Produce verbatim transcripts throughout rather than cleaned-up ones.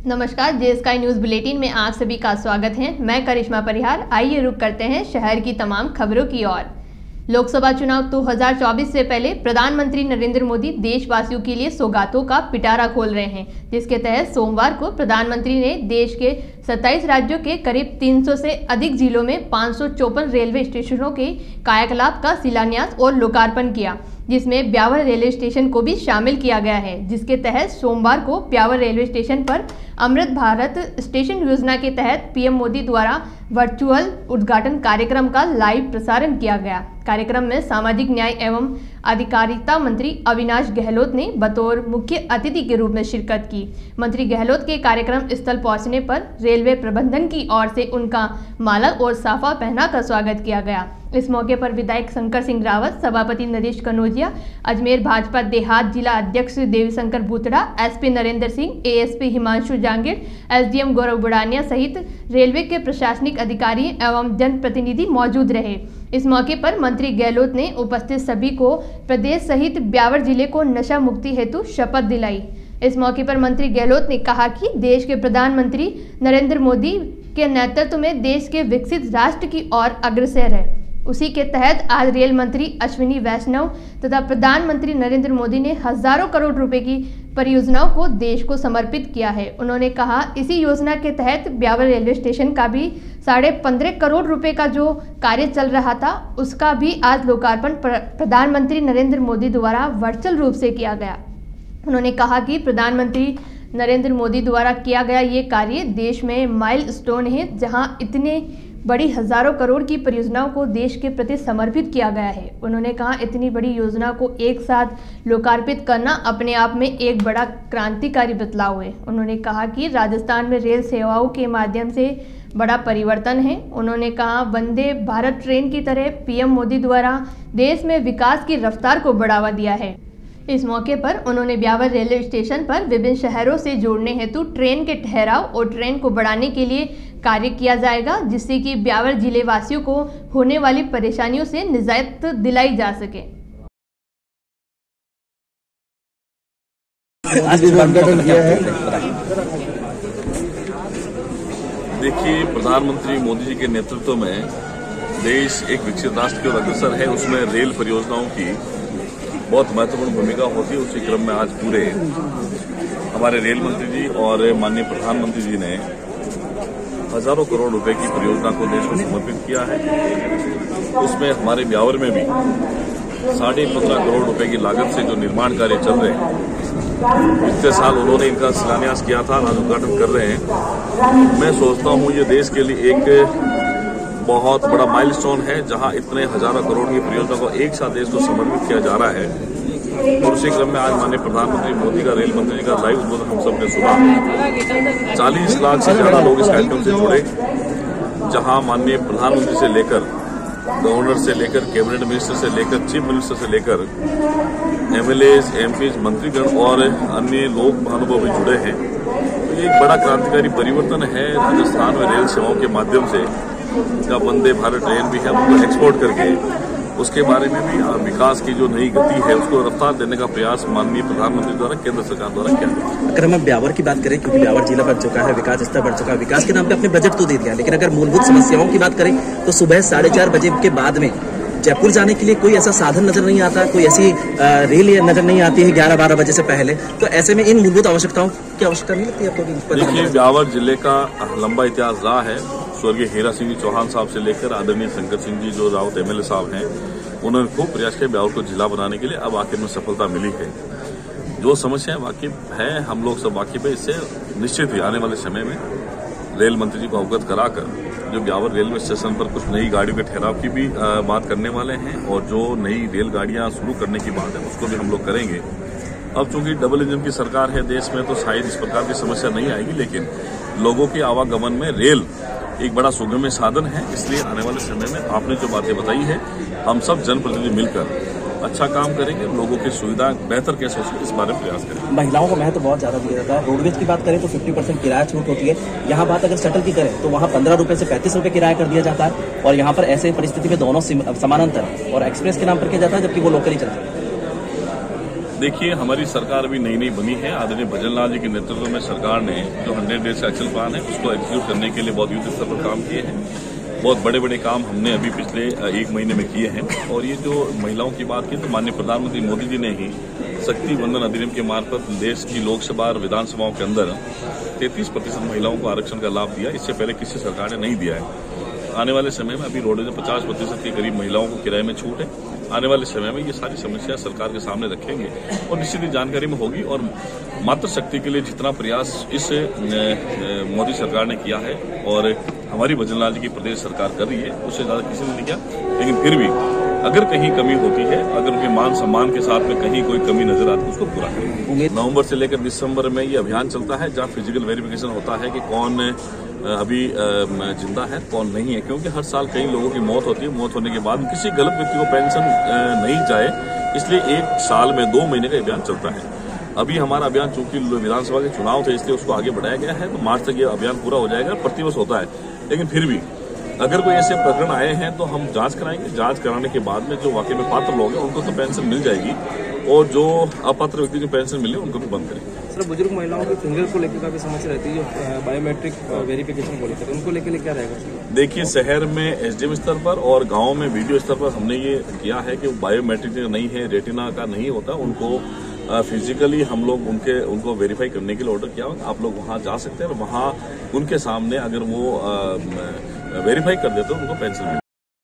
नमस्कार, जे sky news bulletin में आप सभी का स्वागत है। मैं करिश्मा परिहार। आइए रुक करते हैं शहर की तमाम खबरों की ओर। लोकसभा चुनाव दो हज़ार चौबीस से पहले प्रधानमंत्री नरेंद्र मोदी देशवासियों के लिए सौगातों का पिटारा खोल रहे हैं, जिसके तहत सोमवार को प्रधानमंत्री ने देश के सत्ताईस राज्यों के करीब तीन सौ से अधिक जिलों में पाँच सौ चौपन रेलवे स्टेशनों के कायाकलाप का शिलान्यास और लोकार्पण किया, जिसमें ब्यावर रेलवे स्टेशन को भी शामिल किया गया है। जिसके तहत सोमवार को ब्यावर रेलवे स्टेशन पर अमृत भारत स्टेशन योजना के तहत पीएम मोदी द्वारा वर्चुअल उद्घाटन कार्यक्रम का लाइव प्रसारण किया गया। कार्यक्रम में सामाजिक न्याय एवं अधिकारिता मंत्री अविनाश गहलोत ने बतौर मुख्य अतिथि के रूप में शिरकत की। मंत्री गहलोत के कार्यक्रम स्थल पहुंचने पर रेलवे प्रबंधन की ओर से उनका माला और साफा पहनाकर स्वागत किया गया। इस मौके पर विधायक शंकर सिंह रावत, सभापति नरेश कनौजिया, अजमेर भाजपा देहात जिला अध्यक्ष Devishankar Bhutada, SP Narendra Singh, ASP Himanshu Jangid, SDM Gaurav Budania सहित रेलवे के प्रशासनिक अधिकारी एवं जनप्रतिनिधि मौजूद रहे। इस मौके पर मंत्री गहलोत ने उपस्थित सभी को प्रदेश सहित ब्यावर जिले को नशा मुक्ति हेतु शपथ दिलाई। इस मौके पर मंत्री गहलोत ने कहा कि देश के प्रधानमंत्री नरेंद्र मोदी के नेतृत्व में देश के विकसित राष्ट्र की ओर अग्रसर है। उसी के तहत आज रेल मंत्री अश्विनी वैष्णव तथा प्रधानमंत्री नरेंद्र मोदी ने हजारों करोड़ रुपए की परियोजनाओं को देश को समर्पित किया है। उन्होंने कहा, इसी योजना के तहत ब्यावर रेलवे स्टेशन का भी साढ़े पंद्रह करोड़ रुपए का जो कार्य चल रहा था, उसका भी आज लोकार्पण प्रधानमंत्री नरेंद्र मोदी द्वारा वर्चुअल रूप से किया गया। उन्होंने कहा कि प्रधानमंत्री नरेंद्र मोदी द्वारा किया गया ये कार्य देश में माइलस्टोन है, जहां इतने बड़ी हजारों करोड़ की परियोजनाओं को देश के प्रति समर्पित किया गया है। उन्होंने कहा, इतनी बड़ी योजना को एक साथ लोकार्पित करना अपने आप में एक बड़ा क्रांतिकारी बदलाव है। उन्होंने कहा कि राजस्थान में रेल सेवाओं के माध्यम से बड़ा परिवर्तन है। उन्होंने कहा, वंदे भारत ट्रेन की तरह पीएम मोदी द्वारा देश में विकास की रफ्तार को बढ़ावा दिया है। इस मौके पर उन्होंने ब्यावर रेलवे स्टेशन पर विभिन्न शहरों से जोड़ने हेतु ट्रेन के ठहराव और ट्रेन को बढ़ाने के लिए कार्य किया जाएगा, जिससे कि ब्यावर जिले वासियों को होने वाली परेशानियों से निजात दिलाई जा सके। देखिए, प्रधानमंत्री मोदी जी के नेतृत्व में देश एक विकसित राष्ट्र की ओर अग्रसर है। उसमें रेल परियोजनाओं की बहुत महत्वपूर्ण भूमिका होती है। उसी क्रम में आज पूरे हमारे रेल मंत्री जी और माननीय प्रधानमंत्री जी ने हजारों करोड़ रुपए की परियोजना को देश को समर्पित किया है। उसमें हमारे ब्यावर में भी साढ़े पंद्रह करोड़ रुपए की लागत से जो निर्माण कार्य चल रहे हैं, पिछले साल उन्होंने इनका शिलान्यास किया था, आज उद्घाटन कर रहे हैं। मैं सोचता हूँ ये देश के लिए एक बहुत बड़ा माइलस्टोन है, जहां इतने हजारों करोड़ की परियोजना को एक साथ देश को समर्पित किया जा रहा है। और उसी क्रम में आज माननीय प्रधानमंत्री मोदी का, रेल मंत्री का लाइव उद्बोधन हम सबने सुना। चालीस लाख से ज्यादा लोग इस कार्यक्रम से जुड़े, जहां माननीय प्रधानमंत्री से लेकर गवर्नर से लेकर कैबिनेट मिनिस्टर से लेकर चीफ मिनिस्टर से लेकर एमएलए, एमपी, मंत्रीगण और अन्य लोग महानुभाव भी जुड़े हैं। तो ये एक बड़ा क्रांतिकारी परिवर्तन है। राजस्थान में रेल सेवाओं के माध्यम से या वंदे भारत ट्रेन भी है, उनको एक्सपोर्ट करके उसके बारे में भी विकास की जो नई गति है उसको रफ्तार देने का प्रयास माननीय प्रधानमंत्री द्वारा, केंद्र सरकार द्वारा किया गया। अगर हम ब्यावर की बात करें, क्योंकि ब्यावर जिला बढ़ चुका है, विकास स्तर बढ़ चुका है, विकास के नाम पे अपने बजट तो दे दिया, लेकिन अगर मूलभूत समस्याओं की बात करें तो सुबह साढ़े चार बजे के बाद में जयपुर जाने के लिए कोई ऐसा साधन नजर नहीं आता, कोई ऐसी रेल नजर नहीं आती है ग्यारह बारह बजे से पहले। तो ऐसे में इन मूलभूत आवश्यकताओं की आवश्यकता नहीं लगती आपको? देखिए, ब्यावर जिले का लंबा इतिहास रहा है। स्वर्गीय हीरा सिंह जी चौहान साहब से लेकर आदरणीय शंकर सिंह जी जो रावत एमएलए साहब हैं, उन्होंने खूब प्रयास किया ब्यावर को जिला बनाने के लिए। अब आखिर में सफलता मिली है। जो समस्याएं वाकिफ है, हम लोग सब वाकिफ है, इससे निश्चित ही आने वाले समय में रेल मंत्री जी को अवगत कराकर जो ब्यावर रेलवे स्टेशन पर कुछ नई गाड़ियों के ठहराव की भी आ, बात करने वाले हैं, और जो नई रेलगाड़ियां शुरू करने की बात है उसको भी हम लोग करेंगे। अब चूंकि डबल इंजन की सरकार है देश में, तो शायद इस प्रकार की समस्या नहीं आएगी, लेकिन लोगों के आवागमन में रेल एक बड़ा सुगम्य साधन है। इसलिए आने वाले समय में आपने जो बातें बताई है, हम सब जनप्रतिनिधि मिलकर अच्छा काम करेंगे, लोगों की सुविधा बेहतर कैसे हो सके इस बारे में प्रयास करेंगे। महिलाओं को महत्व बहुत ज्यादा दिया जाता है। रोडवेज की बात करें तो पचास परसेंट किराया छूट होती है। यहाँ बात अगर शटल की करें तो वहाँ पंद्रह रुपए से पैंतीस रुपए किराया कर दिया जाता है, और यहाँ पर ऐसे परिस्थिति में दोनों समानांतर और एक्सप्रेस के नाम पर किया जाता है, जबकि वो लोकल ही चलता है। देखिए, हमारी सरकार अभी नई नई बनी है। आदरणीय भजन लाल जी के नेतृत्व में सरकार ने जो हंड्रेड डेज का एक्शन प्लान है उसको एग्जीक्यूट करने के लिए बहुत युद्ध स्तर पर काम किए हैं। बहुत बड़े बड़े काम हमने अभी पिछले एक महीने में किए हैं। और ये जो महिलाओं की बात की तो माननीय प्रधानमंत्री मोदी जी ने ही शक्ति वंदन अधिनियम के मार्फत देश की लोकसभा और विधानसभाओं के अंदर तैंतीस प्रतिशत महिलाओं को आरक्षण का लाभ दिया। इससे पहले किसी सरकार ने नहीं दिया है। आने वाले समय में अभी रोडवेज में पचास प्रतिशत के करीब महिलाओं को किराए में छूट है। आने वाले समय में ये सारी समस्या सरकार के सामने रखेंगे और निश्चित ही जानकारी में होगी। और मातृशक्ति के लिए जितना प्रयास इस मोदी सरकार ने किया है और हमारी भजन लाल जी की प्रदेश सरकार कर रही है, उससे ज्यादा किसी ने नहीं किया। लेकिन फिर भी अगर कहीं कमी होती है, अगर उनके मान सम्मान के साथ में कहीं कोई कमी नजर आती है, उसको पूरा करेंगे। नवंबर से लेकर दिसंबर में ये अभियान चलता है जहां फिजिकल वेरिफिकेशन होता है कि कौन अभी जिंदा है, कौन नहीं है। क्योंकि हर साल कई लोगों की मौत होती है। मौत होने के बाद किसी गलत व्यक्ति को पेंशन नहीं जाए, इसलिए एक साल में दो महीने का अभियान चलता है। अभी हमारा अभियान चूंकि विधानसभा के चुनाव थे इसलिए उसको आगे बढ़ाया गया है, तो मार्च तक ये अभियान पूरा हो जाएगा। प्रतिवर्ष होता है, लेकिन फिर भी अगर कोई ऐसे प्रकरण आए हैं तो हम जांच कराएंगे। जांच कराने के बाद में जो वाकई में पात्र लोग हैं उनको तो पेंशन मिल जाएगी और जो अपात्र व्यक्ति जो पेंशन मिले उनको भी बंद करेंगे। सर, बुजुर्ग महिलाओं की फिंगर को लेकर काफी समस्या रहती है, बायोमेट्रिक वेरिफिकेशन को लेकर, उनको लेकर क्या रहेगा? देखिए, शहर में एसडीएम स्तर पर और गांव में वीडियो स्तर पर हमने ये किया है कि बायोमेट्रिक नहीं है, रेटिना का नहीं होता, उनको फिजिकली हम लोग उनके उनको वेरीफाई करने के लिए ऑर्डर किया। आप लोग वहां जा सकते हैं और वहां उनके सामने अगर वो वेरीफाई कर देते हैं उनको पेंशन मिलेगी।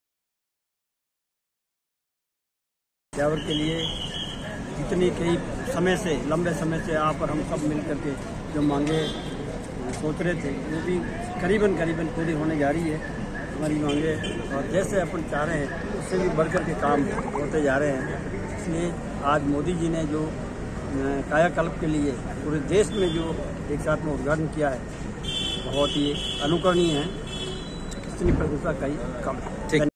ब्यावर के लिए जितनी कई समय से लंबे समय से आप और हम सब मिल करके जो मांगे सोच रहे थे वो भी करीबन करीबन पूरी होने जा रही है हमारी मांगे। और जैसे अपन चाह रहे हैं उससे भी बढ़कर के काम होते जा रहे हैं। इसलिए आज मोदी जी ने जो कायाकल्प के लिए पूरे देश में जो एक साथ में उद्घाटन किया है बहुत ही अनुकरणीय है। इतनी प्रशंसा का ही काम है।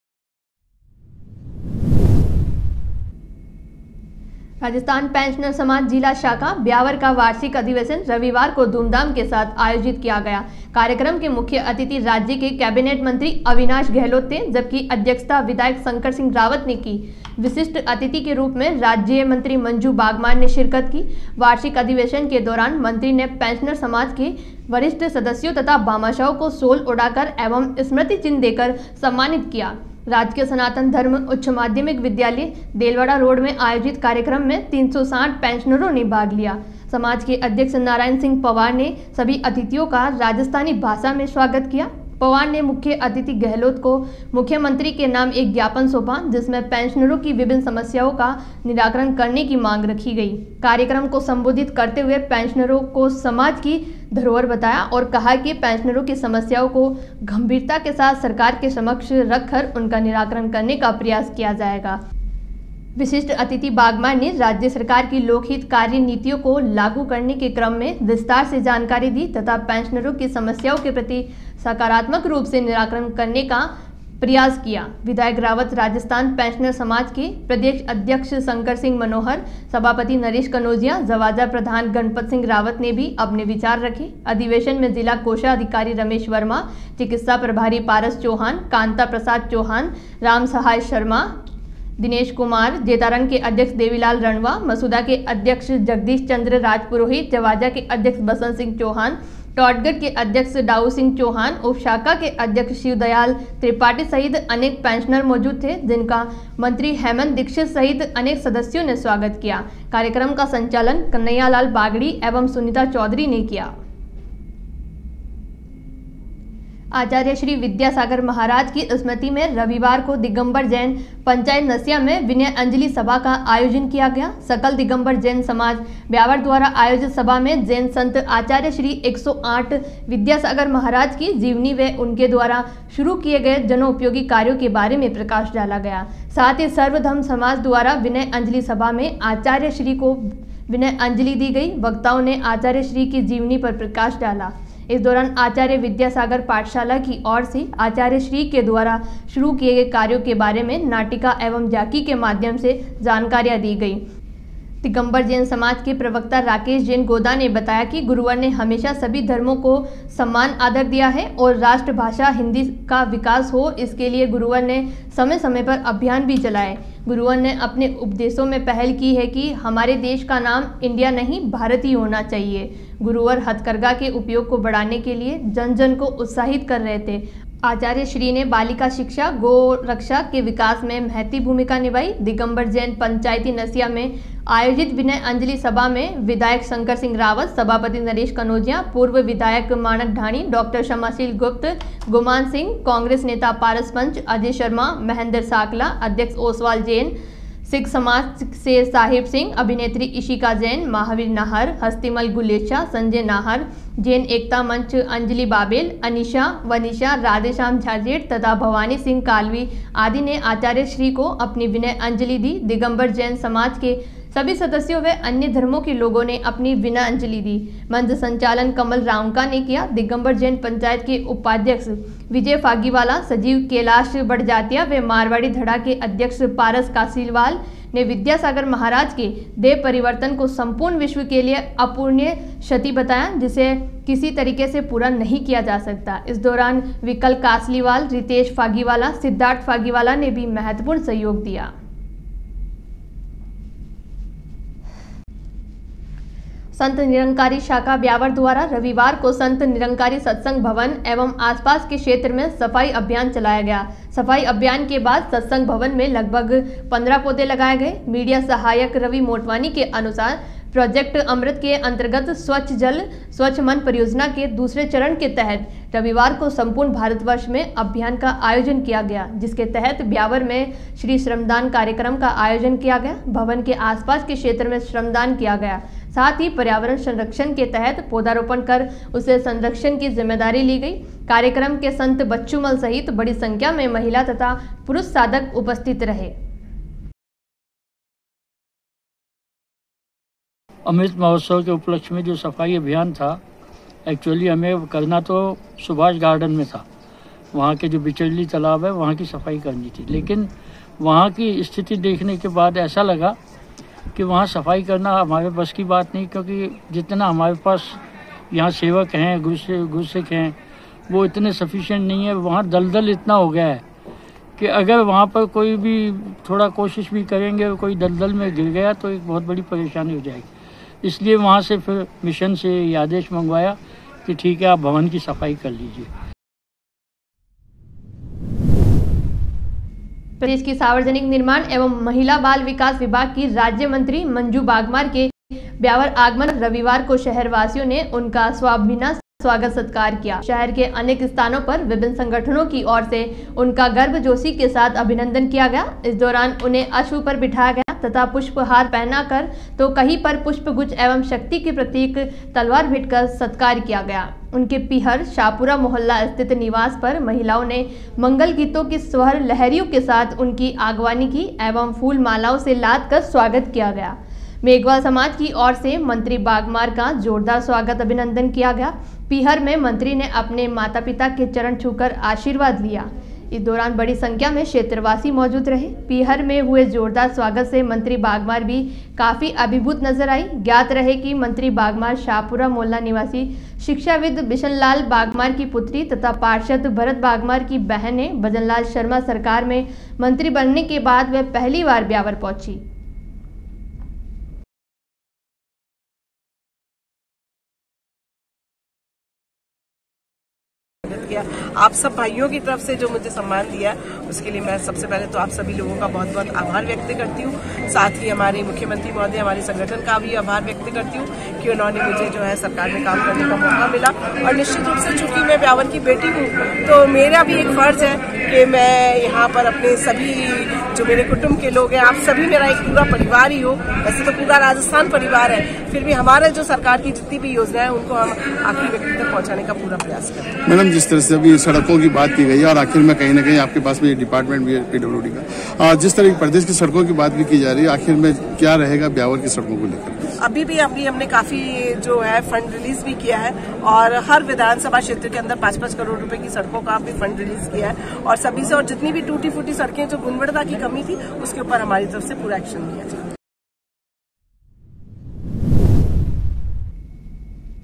राजस्थान पेंशनर समाज जिला शाखा ब्यावर का वार्षिक अधिवेशन रविवार को धूमधाम के साथ आयोजित किया गया। कार्यक्रम के मुख्य अतिथि राज्य के कैबिनेट मंत्री अविनाश गहलोत थे, जबकि अध्यक्षता विधायक शंकर सिंह रावत ने की। विशिष्ट अतिथि के रूप में राज्य मंत्री मंजू बागमान ने शिरकत की। वार्षिक अधिवेशन के दौरान मंत्री ने पेंशनर समाज के वरिष्ठ सदस्यों तथा भामाशाहों को शॉल उड़ाकर एवं स्मृति चिन्ह देकर सम्मानित किया। राजकीय सनातन धर्म उच्च माध्यमिक विद्यालय देलवाड़ा रोड में आयोजित कार्यक्रम में तीन सौ साठ पेंशनरों ने भाग लिया। समाज के अध्यक्ष नारायण सिंह पवार ने सभी अतिथियों का राजस्थानी भाषा में स्वागत किया। पवार ने मुख्य अतिथि गहलोत को मुख्यमंत्री के नाम एक ज्ञापन सौंपा, जिसमें पेंशनरों की विभिन्न समस्याओं का निराकरण करने की मांग रखी गई। कार्यक्रम को संबोधित करते हुए पेंशनरों को समाज की धरोहर बताया और कहा कि पेंशनरों की समस्याओं को गंभीरता के साथ सरकार के समक्ष रखकर उनका निराकरण करने का प्रयास किया जाएगा। विशिष्ट अतिथि बागमान ने राज्य सरकार की लोकहित कार्य नीतियों को लागू करने के क्रम में विस्तार से जानकारी दी तथा पेंशनरों की समस्याओं के प्रति सकारात्मक रूप से निराकरण करने का प्रयास किया। विधायक रावत, राजस्थान पेंशनर समाज के प्रदेश अध्यक्ष शंकर सिंह मनोहर, सभापति नरेश कनौजिया, जवाजा प्रधान गणपत सिंह रावत ने भी अपने विचार रखे। अधिवेशन में जिला कोषाधिकारी रमेश वर्मा, चिकित्सा प्रभारी पारस चौहान, कांता प्रसाद चौहान, राम सहाय शर्मा, दिनेश कुमार, जेतारंग के अध्यक्ष देवीलाल रणवा, मसूदा के अध्यक्ष जगदीश चंद्र राजपुरोहित, जवाजा के अध्यक्ष बसंत सिंह चौहान, टॉटगढ़ के अध्यक्ष दाऊ सिंह चौहान, उपशाखा के अध्यक्ष शिवदयाल त्रिपाठी सहित अनेक पेंशनर मौजूद थे, जिनका मंत्री हेमंत दीक्षित सहित अनेक सदस्यों ने स्वागत किया। कार्यक्रम का संचालन कन्हैयालाल बागड़ी एवं सुनीता चौधरी ने किया। आचार्य श्री विद्यासागर महाराज की स्मृति में रविवार को दिगंबर जैन पंचायत नसिया में विनय अंजलि सभा का आयोजन किया गया। सकल दिगंबर जैन समाज ब्यावर द्वारा आयोजित सभा में जैन संत आचार्य श्री एक सौ आठ विद्यासागर महाराज की जीवनी व उनके द्वारा शुरू किए गए जनोपयोगी कार्यों के बारे में प्रकाश डाला गया। साथ ही सर्वधर्म समाज द्वारा विनय अंजलि सभा में आचार्य श्री को विनय अंजलि दी गई। वक्ताओं ने आचार्य श्री की जीवनी पर प्रकाश डाला। इस दौरान आचार्य विद्यासागर पाठशाला की ओर से आचार्य श्री के द्वारा शुरू किए गए कार्यों के बारे में नाटिका एवं झांकी के माध्यम से जानकारियां दी गई। दिगंबर जैन समाज के प्रवक्ता राकेश जैन गोदा ने बताया कि गुरुवर ने हमेशा सभी धर्मों को सम्मान आदर दिया है और राष्ट्रभाषा हिंदी का विकास हो, इसके लिए गुरुवर ने समय समय पर अभियान भी चलाए। गुरुवर ने अपने उपदेशों में पहल की है कि हमारे देश का नाम इंडिया नहीं भारत ही होना चाहिए। गुरुवर हथकरघा के उपयोग को बढ़ाने के लिए जन जन को उत्साहित कर रहे थे। आचार्य श्री ने बालिका शिक्षा, गो रक्षा के विकास में महती भूमिका निभाई। दिगंबर जैन पंचायती नसिया में आयोजित विनय अंजलि सभा में विधायक शंकर सिंह रावत, सभापति नरेश कनौजिया, पूर्व विधायक मानक ढाणी, डॉक्टर क्षमाशील गुप्त, गुमान सिंह, कांग्रेस नेता पारस पंच, अजय शर्मा, महेंद्र साकला, अध्यक्ष ओसवाल जैन, सिख समाज से साहिब सिंह, अभिनेत्री इशिका जैन, महावीर नाहर, हस्तिमल गुलेचा, संजय नाहर, जैन एकता मंच अंजलि बाबेल, अनिशा वनिशा, राधेश्याम झाजेड़ तथा भवानी सिंह कालवी आदि ने आचार्य श्री को अपनी विनय अंजलि दी। दिगंबर जैन समाज के सभी सदस्यों व अन्य धर्मों के लोगों ने अपनी विनय अंजलि दी। मंच संचालन कमल राउंका ने किया। दिगंबर जैन पंचायत के उपाध्यक्ष विजय फागीवाला, सजीव कैलाश बड़जातिया व मारवाड़ी धड़ा के अध्यक्ष पारस कासीलवाल ने विद्यासागर महाराज के देव परिवर्तन को संपूर्ण विश्व के लिए अपूर्णीय क्षति बताया, जिसे किसी तरीके से पूरा नहीं किया जा सकता। इस दौरान विकल कासलीवाल, रितेश फागीवाला, सिद्धार्थ फागीवाला ने भी महत्वपूर्ण सहयोग दिया। संत निरंकारी शाखा ब्यावर द्वारा रविवार को संत निरंकारी सत्संग भवन एवं आसपास के क्षेत्र में सफाई अभियान चलाया गया। सफाई अभियान के बाद सत्संग भवन में लगभग पंद्रह पौधे लगाए गए। मीडिया सहायक रवि मोटवानी के अनुसार प्रोजेक्ट अमृत के अंतर्गत स्वच्छ जल स्वच्छ मन परियोजना के दूसरे चरण के तहत रविवार को संपूर्ण भारतवर्ष में अभियान का आयोजन किया गया, जिसके तहत ब्यावर में श्री श्रमदान कार्यक्रम का आयोजन किया गया। भवन के आसपास के क्षेत्र में श्रमदान किया गया। साथ ही पर्यावरण संरक्षण के तहत पौधारोपण कर उसे संरक्षण की जिम्मेदारी ली गई। कार्यक्रम के संत बच्चूमल सहित बड़ी संख्या में महिला तथा पुरुष साधक उपस्थित रहे। अमृत महोत्सव के उपलक्ष्य में जो सफाई अभियान था, एक्चुअली हमें करना तो सुभाष गार्डन में था। वहाँ के जो बिचड़ली तालाब है वहाँ की सफाई करनी थी, लेकिन वहाँ की स्थिति देखने के बाद ऐसा लगा कि वहाँ सफाई करना हमारे बस की बात नहीं, क्योंकि जितना हमारे पास यहाँ सेवक हैं, गुरसिख हैं, वो इतने सफिशिएंट नहीं है। वहाँ दलदल इतना हो गया है कि अगर वहाँ पर कोई भी थोड़ा कोशिश भी करेंगे, कोई दलदल में गिर गया तो एक बहुत बड़ी परेशानी हो जाएगी। इसलिए वहाँ से फिर मिशन से ये आदेश मंगवाया कि ठीक है, आप भवन की सफाई कर लीजिए। प्रदेश की सार्वजनिक निर्माण एवं महिला बाल विकास विभाग की राज्य मंत्री मंजू बागमार के ब्यावर आगमन रविवार को शहरवासियों ने उनका स्वाभिमान स्वागत सत्कार किया। शहर के अनेक स्थानों पर विभिन्न संगठनों की ओर से उनका गर्मजोशी के साथ अभिनंदन किया गया। इस दौरान उन्हें अश्व पर बिठाया गया तथा पुष्पहार पहनाकर तो कहीं पर पुष्पगुच्छ एवं शक्ति के प्रतीक तलवार भेंटकर सत्कार किया गया। उनके पीहर शाहपुरा मोहल्ला स्थित निवास पर महिलाओं ने मंगल गीतों की स्वर लहरियों के साथ उनकी आगवानी की एवं फूल मालाओं से लाद कर स्वागत किया गया। मेघवाल समाज की ओर से मंत्री बागमार का जोरदार स्वागत अभिनंदन किया गया। पीहर में मंत्री ने अपने माता पिता के चरण छूकर आशीर्वाद लिया। इस दौरान बड़ी संख्या में क्षेत्रवासी मौजूद रहे। पीहर में हुए जोरदार स्वागत से मंत्री बागमार भी काफी अभिभूत नजर आई। ज्ञात रहे कि मंत्री बागमार शाहपुरा मोहल्ला निवासी शिक्षाविद बिशनलाल बागमार की पुत्री तथा पार्षद भरत बागमार की बहन है। भजनलाल शर्मा सरकार में मंत्री बनने के बाद वह पहली बार ब्यावर पहुंची। आप सब भाइयों की तरफ से जो मुझे सम्मान दिया उसके लिए मैं सबसे पहले तो आप सभी लोगों का बहुत बहुत आभार व्यक्त करती हूँ। साथ ही हमारे मुख्यमंत्री महोदय, हमारे संगठन का भी आभार व्यक्त करती हूँ कि उन्होंने मुझे जो है सरकार में काम करने का मौका मिला। और निश्चित रूप से चूंकि मैं ब्यावर की बेटी हूँ तो मेरा भी एक फर्ज है कि मैं यहाँ पर अपने सभी जो मेरे कुटुंब के लोग हैं, आप सभी मेरा एक पूरा परिवार ही हो। वैसे तो पूरा राजस्थान परिवार है, फिर भी हमारे जो सरकार की जितनी भी योजना है उनको हम आखिरी व्यक्ति तक पहुँचाने का पूरा प्रयास करते हैं। मैडम, जिस तरह से अभी सड़कों की बात की गई है और आखिर में कहीं ना कहीं आपके पास में डिपार्टमेंट भी है पीडब्ल्यूडी का, जिस तरह की प्रदेश की सड़कों की बात भी की जा रही है, आखिर में क्या रहेगा ब्यावर की सड़कों को लेकर? अभी भी अभी हमने काफी जो है फंड रिलीज भी किया है और हर विधानसभा क्षेत्र के अंदर पाँच पाँच करोड़ रुपए की सड़कों का भी फंड रिलीज किया है और सभी से और जितनी भी टूटी फूटी सड़कें जो गुणवत्ता की कमी थी उसके ऊपर हमारी तरफ से पूरा एक्शन लिया जाए।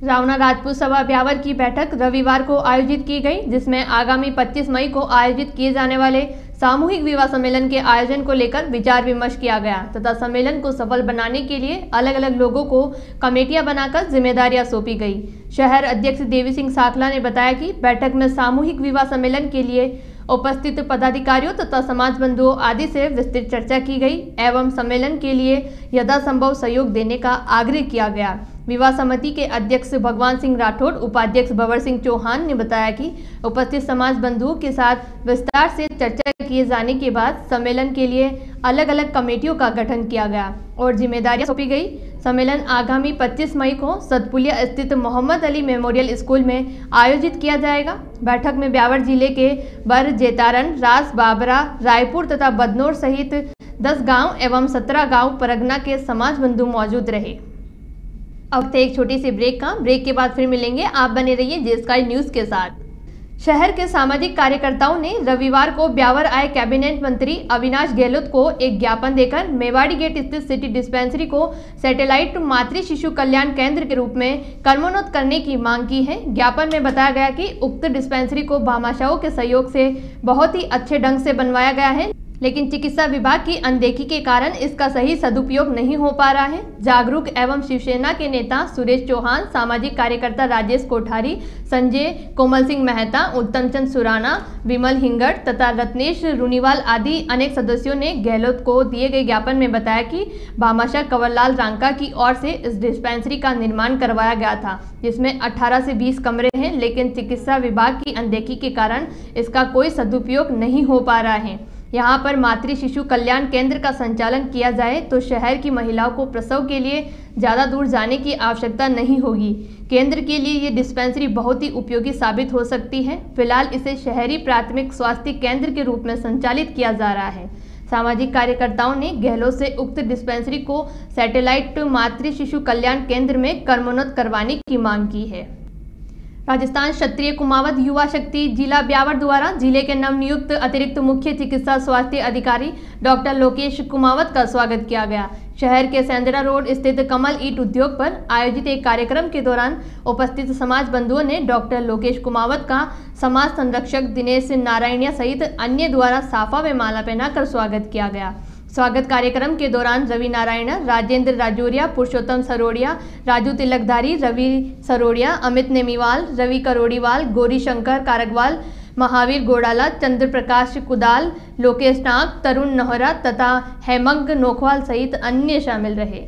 रावना राजपूत सभा ब्यावर की बैठक रविवार को आयोजित की गई, जिसमें आगामी पच्चीस मई को आयोजित किए जाने वाले सामूहिक विवाह सम्मेलन के आयोजन को लेकर विचार विमर्श किया गया तथा सम्मेलन को सफल बनाने के लिए अलग अलग लोगों को कमेटियां बनाकर जिम्मेदारियां सौंपी गई। शहर अध्यक्ष देवी सिंह साखला ने बताया कि बैठक में सामूहिक विवाह सम्मेलन के लिए उपस्थित पदाधिकारियों तथा समाज बंधुओं आदि से विस्तृत चर्चा की गई एवं सम्मेलन के लिए यथासंभव सहयोग देने का आग्रह किया गया। विवाह समिति के अध्यक्ष भगवान सिंह राठौड़, उपाध्यक्ष भंवर सिंह चौहान ने बताया कि उपस्थित समाज बंधुओं के साथ विस्तार से चर्चा किए जाने के बाद सम्मेलन के लिए अलग अलग कमेटियों का गठन किया गया और जिम्मेदारियां सौंपी गई। सम्मेलन आगामी पच्चीस मई को सतपुलिया स्थित मोहम्मद अली मेमोरियल स्कूल में आयोजित किया जाएगा। बैठक में ब्यावर जिले के बर, जेतारन, रास, बाबरा, रायपुर तथा बदनौर सहित दस गांव एवं सत्रह गांव परगना के समाज बंधु मौजूद रहे। अब एक छोटी सी ब्रेक का ब्रेक के बाद फिर मिलेंगे। आप बने रहिए जे स्काई न्यूज के साथ। शहर के सामाजिक कार्यकर्ताओं ने रविवार को ब्यावर आए कैबिनेट मंत्री अविनाश गहलोत को एक ज्ञापन देकर मेवाड़ी गेट स्थित सिटी डिस्पेंसरी को सैटेलाइट मातृ शिशु कल्याण केंद्र के रूप में कर्मोन्नत करने की मांग की है। ज्ञापन में बताया गया कि उक्त डिस्पेंसरी को भामाशाहों के सहयोग से बहुत ही अच्छे ढंग से बनवाया गया है, लेकिन चिकित्सा विभाग की अनदेखी के कारण इसका सही सदुपयोग नहीं हो पा रहा है। जागरूक एवं शिवसेना के नेता सुरेश चौहान, सामाजिक कार्यकर्ता राजेश कोठारी, संजय कोमल सिंह मेहता, उत्तम चंद सुराना, विमल हिंगड़ तथा रत्नेश रुनीवाल आदि अनेक सदस्यों ने गहलोत को दिए गए ज्ञापन में बताया कि भामाशाह कंवरलाल रांका की ओर से इस डिस्पेंसरी का निर्माण करवाया गया था, जिसमें अठारह से बीस कमरे हैं, लेकिन चिकित्सा विभाग की अनदेखी के कारण इसका कोई सदुपयोग नहीं हो पा रहा है। यहाँ पर मातृ शिशु कल्याण केंद्र का संचालन किया जाए तो शहर की महिलाओं को प्रसव के लिए ज़्यादा दूर जाने की आवश्यकता नहीं होगी। केंद्र के लिए ये डिस्पेंसरी बहुत ही उपयोगी साबित हो सकती है। फिलहाल इसे शहरी प्राथमिक स्वास्थ्य केंद्र के रूप में संचालित किया जा रहा है। सामाजिक कार्यकर्ताओं ने गहलोत से उक्त डिस्पेंसरी को सैटेलाइट मातृ शिशु कल्याण केंद्र में कर्मोन्नत करवाने की मांग की है। राजस्थान क्षत्रिय कुमावत युवा शक्ति जिला ब्यावर द्वारा जिले के नवनियुक्त अतिरिक्त मुख्य चिकित्सा स्वास्थ्य अधिकारी डॉक्टर लोकेश कुमावत का स्वागत किया गया। शहर के सेंदरा रोड स्थित कमल ईट उद्योग पर आयोजित एक कार्यक्रम के दौरान उपस्थित समाज बंधुओं ने डॉक्टर लोकेश कुमावत का समाज संरक्षक दिनेश नारायणिया सहित अन्य द्वारा साफा व माला पहनाकर स्वागत किया गया। स्वागत कार्यक्रम के दौरान रवि नारायण, राजेंद्र राजौरिया, पुरुषोत्तम सरोड़िया, राजू तिलकधारी, रवि सरोड़िया, अमित नेमीवाल, रवि करोड़ीवाल, गौरी शंकर कारगवाल, महावीर गोड़ाला, चंद्र प्रकाश कुदाल, लोकेश नाग, तरुण नोहरा तथा हेमंग नोखवाल सहित अन्य शामिल रहे।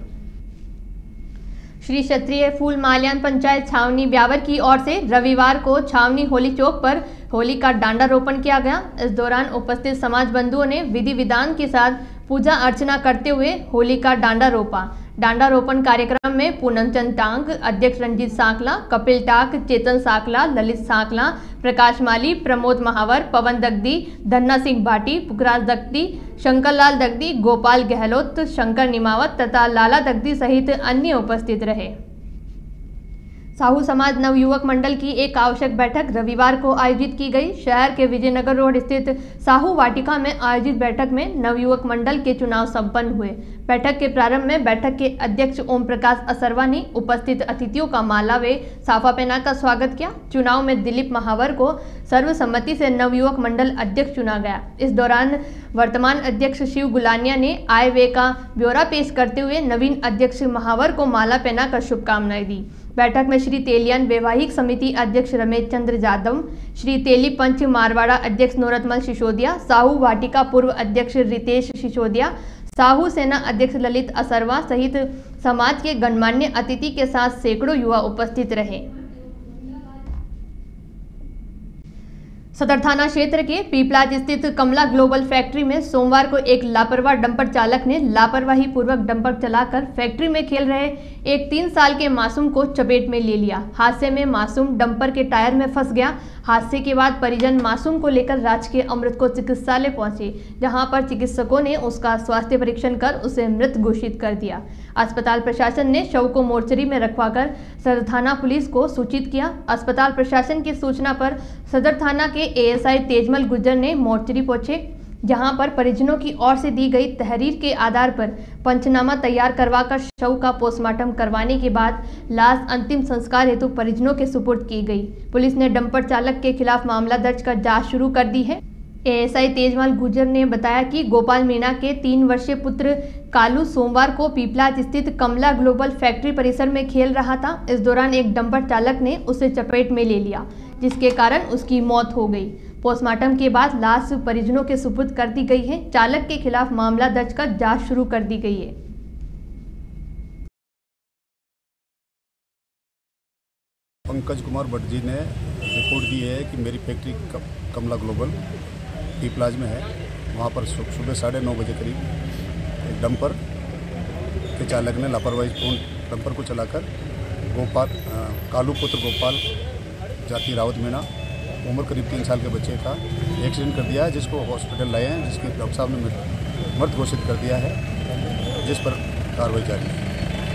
श्री क्षत्रिय फूल माल्यान पंचायत छावनी ब्यावर की ओर से रविवार को छावनी होली चौक पर होली का डांडा रोपण किया गया। इस दौरान उपस्थित समाज बंधुओं ने विधि विधान के साथ पूजा अर्चना करते हुए होली का डांडा रोपा। डांडा रोपण कार्यक्रम में पूनम चंद टांग, अध्यक्ष रंजीत साकला, कपिल टाक, चेतन साकला, ललित साकला, प्रकाश माली, प्रमोद महावर, पवन दगदी, धन्ना सिंह भाटी, पुखराज दगदी, शंकरलाल दगदी, गोपाल गहलोत, शंकर निमावत तथा लाला दगदी सहित अन्य उपस्थित रहे। साहू समाज नवयुवक मंडल की एक आवश्यक बैठक रविवार को आयोजित की गई। शहर के विजयनगर रोड स्थित साहू वाटिका में आयोजित बैठक में नवयुवक मंडल के चुनाव संपन्न हुए। बैठक के प्रारंभ में बैठक के अध्यक्ष ओम प्रकाश असरवा ने उपस्थित अतिथियों का माला व साफा पहनाकर स्वागत किया। चुनाव में दिलीप महावर को सर्वसम्मति से नवयुवक मंडल अध्यक्ष चुना गया। इस दौरान वर्तमान अध्यक्ष शिव गुलानिया ने आय व्यय का ब्यौरा पेश करते हुए नवीन अध्यक्ष महावर को माला पहनाकर शुभकामनाएं दी। बैठक में श्री तेलियन वैवाहिक समिति अध्यक्ष रमेश चंद्र जादव, श्री तेली पंच मारवाड़ा अध्यक्ष नोरतमल सिसोदिया, साहू वाटिका पूर्व अध्यक्ष रितेश सिसोदिया, साहू सेना अध्यक्ष ललित असरवा सहित समाज के गणमान्य अतिथि के साथ सैकड़ों युवा उपस्थित रहे। सदर थाना क्षेत्र के पीपलाज स्थित कमला ग्लोबल फैक्ट्री में सोमवार को एक लापरवाह डंपर चालक ने लापरवाही पूर्वक डंपर चलाकर फैक्ट्री में खेल रहे एक तीन साल के मासूम को चपेट में ले लिया। हादसे में मासूम डंपर के टायर में फंस गया। हादसे के बाद परिजन मासूम को लेकर राजकीय अमृतकोट चिकित्सालय पहुंचे, जहां पर चिकित्सकों ने उसका स्वास्थ्य परीक्षण कर उसे मृत घोषित कर दिया। अस्पताल प्रशासन ने शव को मोर्चरी में रखवाकर सदर थाना पुलिस को सूचित किया। अस्पताल प्रशासन की सूचना पर सदर थाना के एएसआई तेजमल गुर्जर ने मोर्चरी पहुंचे। जहां पर परिजनों की ओर से दी गई तहरीर के आधार पर पंचनामा तैयार करवाकर शव का पोस्टमार्टम करवाने के बाद लाश अंतिम संस्कार हेतु परिजनों के सुपुर्द की गई। पुलिस ने डंपर चालक के खिलाफ मामला दर्ज कर जांच शुरू कर दी है। एएसआई तेजपाल गुर्जर ने बताया कि गोपाल मीणा के तीन वर्षीय पुत्र कालू सोमवार को पीपलाज स्थित कमला ग्लोबल फैक्ट्री परिसर में खेल रहा था। इस दौरान एक डंपर चालक ने उसे चपेट में ले लिया, जिसके कारण उसकी मौत हो गई। पोस्टमार्टम के बाद लाश परिजनों के सुपुर्द कर दी गई है। चालक के खिलाफ मामला दर्ज कर जांच शुरू कर दी गई है। पंकज कुमार भट्ट जी ने रिपोर्ट दी है कि मेरी फैक्ट्री कमला ग्लोबल पीपलाज में है। वहाँ पर सुबह साढ़े नौ बजे करीब एक डंपर के चालक ने लापरवाही पूर्ण डंपर को चलाकर गोपाल कालू पुत्र गोपाल जाति रावत मीणा उम्र करीब तीन साल के बच्चे का एक्सीडेंट कर दिया है, जिसको हॉस्पिटल लाए हैं, जिसकी डॉक्टर साहब ने मृत घोषित कर दिया है, जिस पर कार्रवाई जारी है।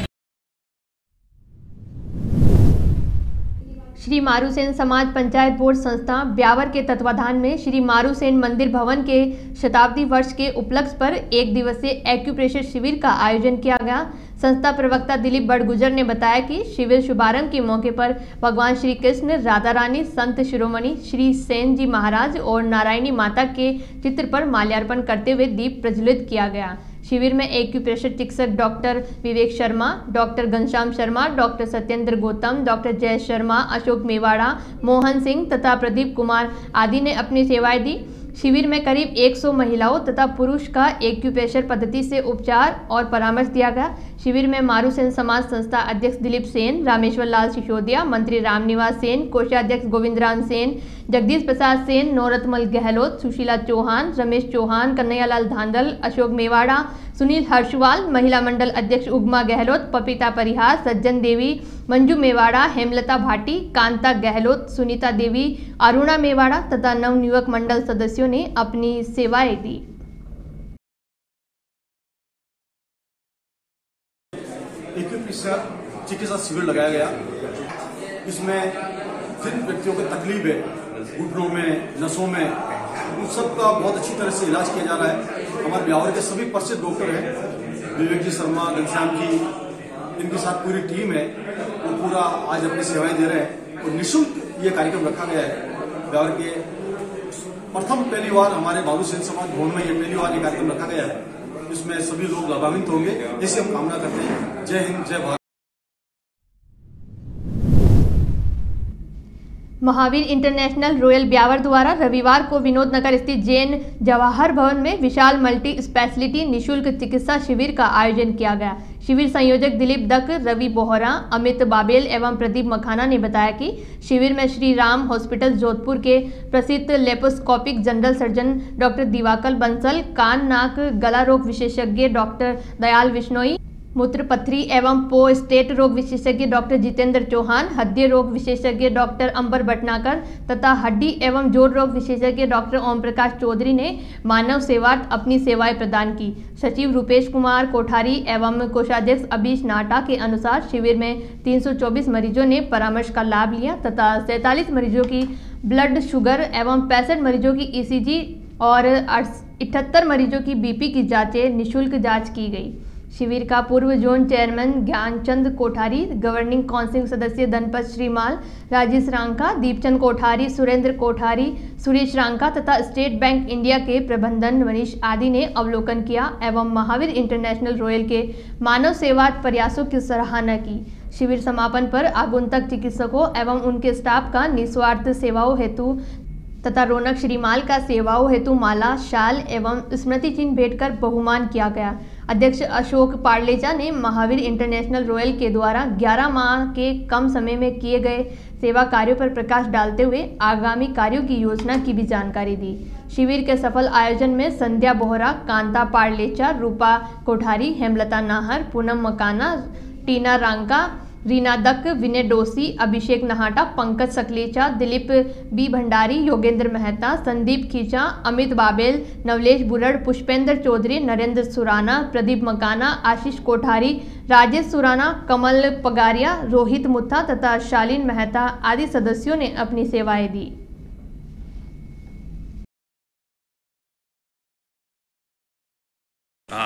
श्री मारूसेन समाज पंचायत बोर्ड संस्था ब्यावर के तत्वाधान में श्री मारूसेन मंदिर भवन के शताब्दी वर्ष के उपलक्ष्य पर एक दिवसीय एक्यूप्रेशर शिविर का आयोजन किया गया। संस्था प्रवक्ता दिलीप बड़गुजर ने बताया कि शिविर शुभारंभ के मौके पर भगवान श्री कृष्ण, राधा रानी, संत शिरोमणि श्री सेन जी महाराज और नारायणी माता के चित्र पर माल्यार्पण करते हुए दीप प्रज्वलित किया गया। शिविर में एक्यूप्रेशर चिकित्सक doctor Vivek Sharma, doctor Ghanshyam Sharma, doctor Satyendra Gautam, doctor Jai Sharma, Ashok Mewada, Mohan Singh तथा प्रदीप कुमार आदि ने अपनी सेवाएं दी। शिविर में करीब सौ महिलाओं तथा पुरुष का एक्यूप्रेशर पद्धति से उपचार और परामर्श दिया गया। शिविर में मारूसेन समाज संस्था अध्यक्ष दिलीप सेन, रामेश्वर लाल सिसोदिया, मंत्री रामनिवास सेन, कोषाध्यक्ष गोविंद राम सेन, जगदीश प्रसाद सेन, नौरतमल गहलोत, सुशीला चौहान, रमेश चौहान, कन्हैयालाल धांधल, अशोक मेवाड़ा, सुनील हर्षवाल, महिला मंडल अध्यक्ष उगमा गहलोत, पपीता परिहार, सज्जन देवी, मंजू मेवाड़ा, हेमलता भाटी, कांता गहलोत, सुनीता देवी, अरुणा मेवाड़ा तथा नवनियुवक मंडल सदस्यों ने अपनी सेवाएं दी। एक्यूप्रेशर चिकित्सा शिविर लगाया गया। इसमें जिन व्यक्तियों को तकलीफ है घुटनों में, नसों में, उन सब का बहुत अच्छी तरह से इलाज किया जा रहा है। हमारे ब्यावर के सभी प्रसिद्ध डॉक्टर हैं, विवेक जी शर्मा, घनश्याम जी, इनके साथ पूरी टीम है, वो पूरा आज अपनी सेवाएं दे रहे हैं और निःशुल्क ये कार्यक्रम रखा गया है। ब्यावर के प्रथम पहली बार हमारे मारूसेन समाज भवन में ये पहली बार ये कार्यक्रम रखा गया है। इसमें सभी लोग लाभान्वित होंगे, ऐसी हम कामना करते हैं। जय हिंद, जय भारत। महावीर इंटरनेशनल रॉयल ब्यावर द्वारा रविवार को विनोद नगर स्थित जैन जवाहर भवन में विशाल मल्टी स्पेशलिटी निशुल्क चिकित्सा शिविर का आयोजन किया गया। शिविर संयोजक दिलीप दक, रवि बोहरा, अमित बाबेल एवं प्रदीप मखाना ने बताया कि शिविर में श्री राम हॉस्पिटल जोधपुर के प्रसिद्ध laparoscopic general surgeon doctor Diwakar Bansal, कान नाक गला रोग विशेषज्ञ डॉक्टर दयाल विश्नोई, मूत्र पथरी एवं पोस्टेट रोग विशेषज्ञ डॉक्टर जितेंद्र चौहान, हड्डी रोग विशेषज्ञ डॉक्टर अंबर भटनागर तथा हड्डी एवं जोड़ रोग विशेषज्ञ डॉक्टर ओम प्रकाश चौधरी ने मानव सेवार्थ अपनी सेवाएं प्रदान की। सचिव रूपेश कुमार कोठारी एवं कोषाध्यक्ष अभीश नाटा के अनुसार शिविर में तीन सौ चौबीस मरीजों ने परामर्श का लाभ लिया तथा सैंतालीस मरीजों की ब्लड शुगर एवं पैंसठ मरीजों की ईसीजी और अठहत्तर मरीजों की बीपी की जांचें निःशुल्क जांच की गई। शिविर का पूर्व zone chairman Gyanchand Kothari, governing council सदस्य धनपत श्रीमाल, राजेश रांका, दीपचंद कोठारी, सुरेंद्र कोठारी, सुरेश रांका तथा स्टेट बैंक इंडिया के प्रबंधन मनीष आदि ने अवलोकन किया एवं महावीर इंटरनेशनल रॉयल के मानव सेवा प्रयासों की सराहना की। शिविर समापन पर आगंतुक चिकित्सकों एवं उनके स्टाफ का निस्वार्थ सेवाओं हेतु तथा रौनक श्रीमाल का सेवाओं हेतु माला, शाल एवं स्मृति चिन्ह भेंट कर बहुमान किया गया। अध्यक्ष अशोक पार्लेचा ने महावीर इंटरनेशनल रॉयल के द्वारा ग्यारह माह के कम समय में किए गए सेवा कार्यों पर प्रकाश डालते हुए आगामी कार्यों की योजना की भी जानकारी दी। शिविर के सफल आयोजन में संध्या बोहरा, कांता पार्लेचा, रूपा कोठारी, हेमलता नाहर, पूनम मकाना, टीना रांका, रीना दक, विनय डोसी, अभिषेक नहाटा, पंकज सकलेचा, दिलीप बी भंडारी, योगेंद्र मेहता, संदीप खींचा, अमित बाबेल, नवलेश बुरड़, पुष्पेंद्र चौधरी, नरेंद्र सुराना, प्रदीप मकाना, आशीष कोठारी, राजेश सुराना, कमल पगारिया, रोहित मुत्था तथा शालीन मेहता आदि सदस्यों ने अपनी सेवाएं दी।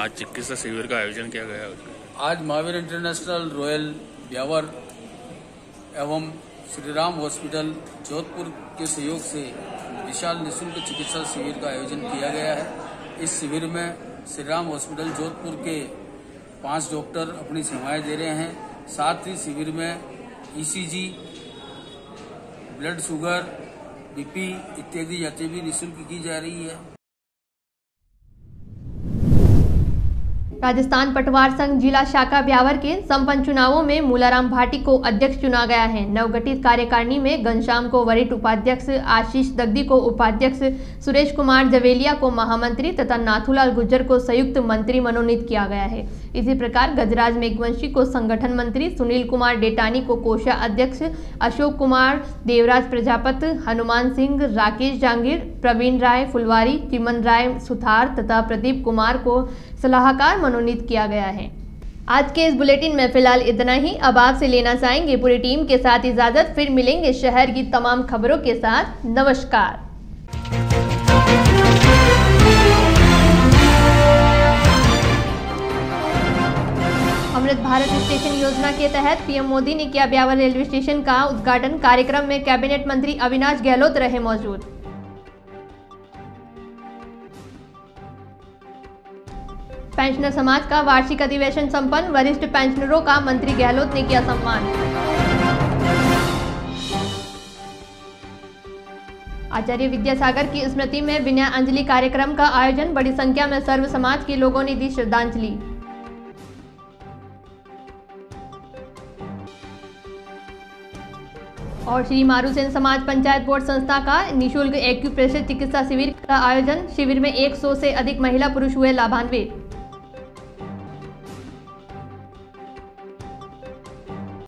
आज चिकित्सा शिविर का आयोजन किया गया है। आज महावीर इंटरनेशनल रॉयल ब्यावर एवं श्री राम हॉस्पिटल जोधपुर के सहयोग से विशाल निःशुल्क चिकित्सा शिविर का आयोजन किया गया है। इस शिविर में श्री राम हॉस्पिटल जोधपुर के पांच डॉक्टर अपनी सेवाएं दे रहे हैं। साथ ही शिविर में ईसीजी, ब्लड शुगर, बीपी इत्यादि जांचें भी निःशुल्क की जा रही है। राजस्थान पटवार संघ जिला शाखा ब्यावर के संपन्न चुनावों में मूलाराम भाटी को अध्यक्ष चुना गया है। नवगठित कार्यकारिणी में घनश्याम को वरिष्ठ उपाध्यक्ष, आशीष दग्दी को उपाध्यक्ष, सुरेश कुमार जवेलिया को महामंत्री तथा नाथूलाल गुर्जर को संयुक्त मंत्री मनोनीत किया गया है। इसी प्रकार गजराज मेघवंशी को संगठन मंत्री, सुनील कुमार डेटानी को कोषा अध्यक्ष, अशोक कुमार, देवराज प्रजापत, हनुमान सिंह, राकेश जांगीर, प्रवीण राय फुलवारी, चिमन राय सुथार तथा प्रदीप कुमार को सलाहकार मनोनीत किया गया है। आज के इस बुलेटिन में फिलहाल इतना ही। अब आपसे लेना चाहेंगे पूरी टीम के साथ इजाजत। फिर मिलेंगे शहर की तमाम खबरों के साथ। नमस्कार। अमृत भारत स्टेशन योजना के तहत पीएम मोदी ने किया ब्यावर रेलवे स्टेशन का उद्घाटन। कार्यक्रम में कैबिनेट मंत्री अविनाश गहलोत रहे मौजूद। पेंशनर समाज का वार्षिक अधिवेशन संपन्न। वरिष्ठ पेंशनरों का मंत्री गहलोत ने किया सम्मान। आचार्य विद्यासागर की स्मृति में विनय अंजलि कार्यक्रम का आयोजन। बड़ी संख्या में सर्व समाज के लोगों ने दी श्रद्धांजलि। और श्री मारूसेन समाज पंचायत बोर्ड संस्था का निःशुल्क एक्यूप्रेशर चिकित्सा शिविर का आयोजन। शिविर में सौ से अधिक महिला पुरुष हुए लाभान्वित।